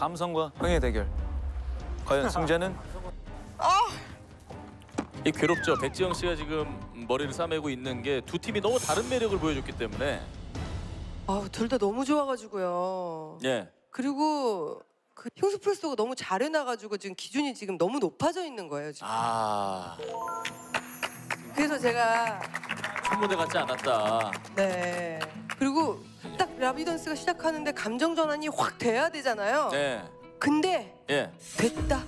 감성과 흥의 대결. 과연 승자는? 이 괴롭죠. 백지영 씨가 지금 머리를 싸매고 있는 게 두 팀이 너무 다른 매력을 보여줬기 때문에. 둘 다 너무 좋아가지고요. 예. 그리고 그 흉수프레스가 너무 잘 해놔가지고 지금 기준이 지금 너무 높아져 있는 거예요 지금. 그래서 제가 손무대 같지 않았다. 네. 그리고 딱 라비던스가 시작하는데 감정 전환이 확 돼야 되잖아요. 네. 근데 예. 됐다.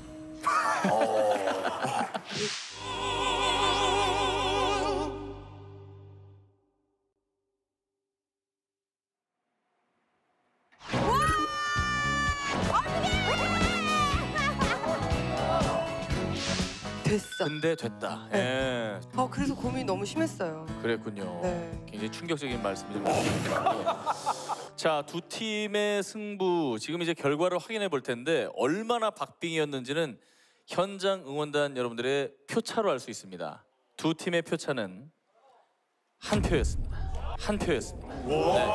됐어. 근데 됐다. 예. 그래서 고민이 너무 심했어요. 그랬군요. 네. 굉장히 충격적인 말씀을 주셨고. 자, 두 팀의 승부 지금 이제 결과를 확인해 볼 텐데 얼마나 박빙이었는지는 현장 응원단 여러분들의 표차로 알 수 있습니다. 두 팀의 표차는 한 표였습니다. 한 표였습니다. 네.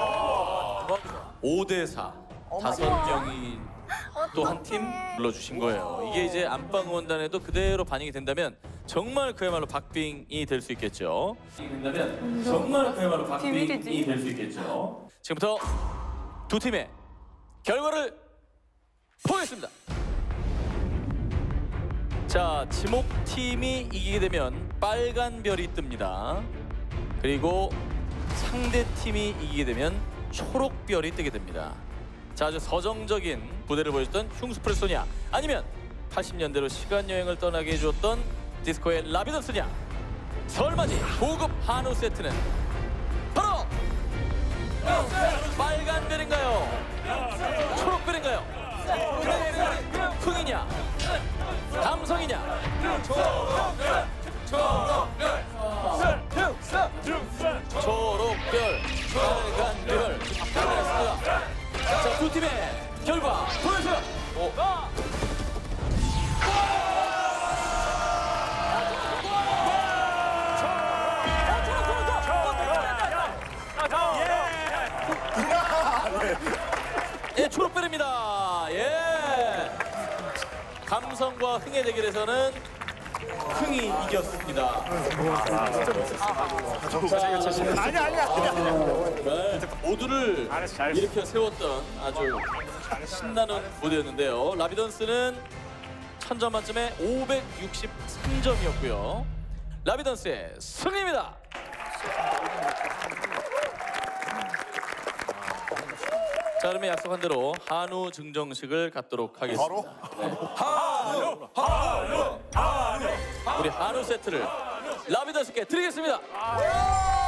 5대4. 5명이 또 한 팀 불러주신 거예요. 이게 이제 안방 응원단에도 그대로 반영이 된다면 정말 그야말로 박빙이 될 수 있겠죠. 정말 그야말로 박빙이 될 수 있겠죠. 지금부터 두 팀의 결과를 보겠습니다. 자, 지목팀이 이기게 되면 빨간 별이 뜹니다. 그리고 상대팀이 이기게 되면 초록별이 뜨게 됩니다. 자, 아주 서정적인 무대를 보여줬던 흉수프레소냐, 아니면 80년대로 시간여행을 떠나게 해주었던 디스코의 라비던스냐. 설맞이 고급 한우 세트는 바로 빨간 별인가요? 초록별인가요? 흥이냐? 감성이냐? 초록별, 빨간별. 자, 두 팀의 결과 보여주세요. 예, 초록별입니다. 예. 감성과 흥의 대결에서는 흥이 이겼습니다. 아니야. 모두를 일으켜 세웠던 아주 신나는 무대였는데요. 라비던스는 1000점 만점에 563점이었고요. 라비던스의 승리입니다. 자, 그러면 약속한 대로 한우 증정식을 갖도록 하겠습니다. 네. 한우! 우리 한우 세트를 라비던스께 드리겠습니다.